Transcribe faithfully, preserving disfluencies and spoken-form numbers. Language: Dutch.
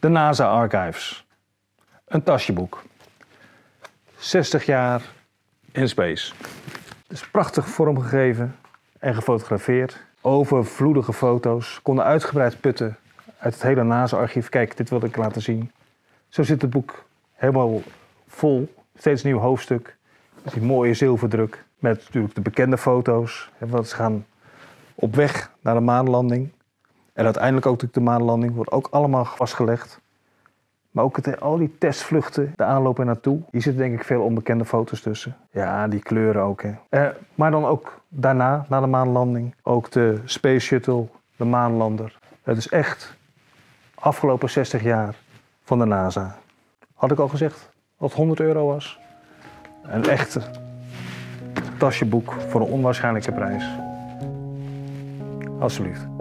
De NASA Archives. Een tasjeboek. zestig jaar in space. Het is prachtig vormgegeven en gefotografeerd. Overvloedige foto's. Konden uitgebreid putten uit het hele NASA-archief. Kijk, dit wilde ik laten zien. Zo zit het boek helemaal vol. Steeds een nieuw hoofdstuk. Met die mooie zilverdruk. Met natuurlijk de bekende foto's. Want ze gaan op weg naar de maanlanding. En uiteindelijk ook natuurlijk de maanlanding. Wordt ook allemaal vastgelegd. Maar ook het, al die testvluchten, de aanloop er naartoe. Hier zitten denk ik veel onbekende foto's tussen. Ja, die kleuren ook. Hè. Eh, maar dan ook daarna, na de maanlanding. Ook de Space Shuttle, de maanlander. Het is echt afgelopen zestig jaar van de NASA. Had ik al gezegd dat het honderd euro was? Een echte tasjeboek voor een onwaarschijnlijke prijs. Alsjeblieft.